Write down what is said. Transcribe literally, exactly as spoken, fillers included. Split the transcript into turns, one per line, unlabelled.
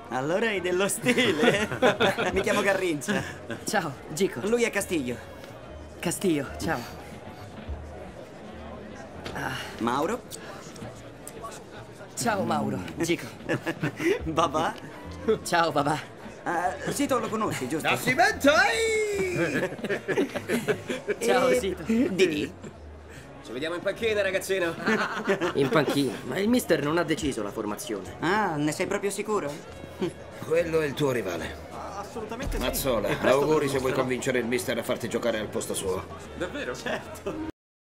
Allora hai dello stile. Mi chiamo Garrincia.
Ciao, Gico.
Lui è Castillo.
Castillo, ciao.
Ah. Mauro.
Ciao Mauro, Gico.
Babà.
Ciao babà.
Uh, Sito lo conosci, giusto?
Nascimento!
Ciao
e...
Sito.
Didi.
Ci vediamo in panchina, ragazzino.
In panchina, ma il mister non ha deciso la formazione.
Ah, ne sei proprio sicuro?
Quello è il tuo rivale.
Assolutamente sì.
Mazzola, auguri se vuoi convincere il mister a farti giocare al posto suo.
Davvero? Certo.